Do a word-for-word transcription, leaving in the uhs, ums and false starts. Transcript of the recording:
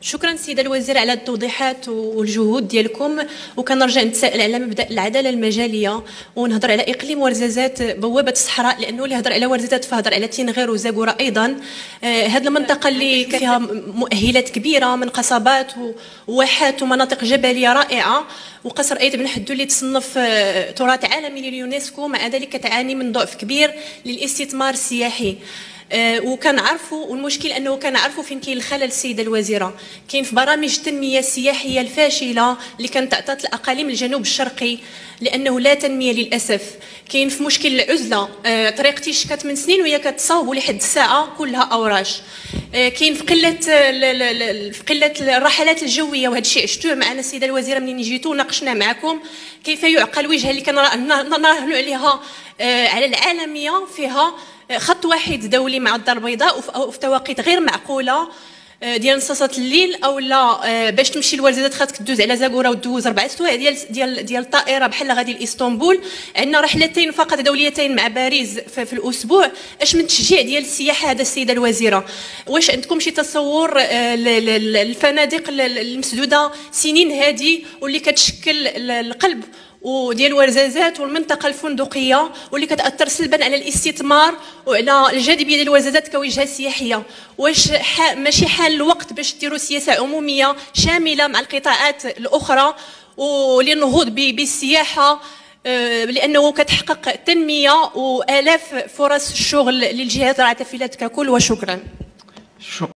شكرا سيدة الوزير على التوضيحات والجهود ديالكم، وكنرجع نتساءل على مبدا العداله المجاليه ونهضر على اقليم ورزازات بوابه الصحراء، لانه اللي هضر على ورزازات فهضر على تينغير وزاكوره ايضا. آه هذه المنطقه اللي فيها مؤهلات كبيره من قصبات وواحات ومناطق جبليه رائعه، وقصر ايد بن حدو اللي تصنف آه تراث عالمي لليونسكو، مع ذلك تعاني من ضعف كبير للاستثمار السياحي. أه وكنعرفوا، والمشكل انه كنعرفوا فين كاين الخلل السيده الوزيره. كاين في برامج التنميه السياحيه الفاشله اللي كانت تعطات الاقاليم الجنوب الشرقي لانه لا تنميه للاسف. كاين في مشكل العزله، أه طريقتي شكات من سنين وهي كتصاوب لحد الساعه كلها اوراش. أه كاين في قله في قله الرحلات الجويه، وهذا الشيء عشتوه معنا السيده الوزيره منين جيتوا وناقشنا معكم كيف يعقل وجهه اللي كنراهنوا عليها أه على العالميه، فيها خط واحد دولي مع الدار البيضاء وفي توقيت غير معقوله ديال نصاصه الليل، او لا باش تمشي لورزازات خاصك دوز على زاكوره ودوز اربع سوايع ديال ديال ديال الطائره بحال غادي لاسطنبول. عندنا رحلتين فقط دوليتين مع باريس في, في الاسبوع. اش من تشجيع ديال السياحه هذا السيده الوزيره؟ واش عندكم شي تصور الفنادق المسدوده سنين هذه واللي كتشكل القلب وديال ورزازات والمنطقه الفندقيه واللي كتاثر سلبا على الاستثمار وعلى الجاذبيه ديال ورزازات كوجهه سياحيه؟ واش ماشي حان الوقت باش ديروا سياسه عموميه شامله مع القطاعات الاخرى وللنهوض بالسياحه، لانه كتحقق تنميه والاف فرص الشغل للجهات الرعاة ككل؟ وشكرا.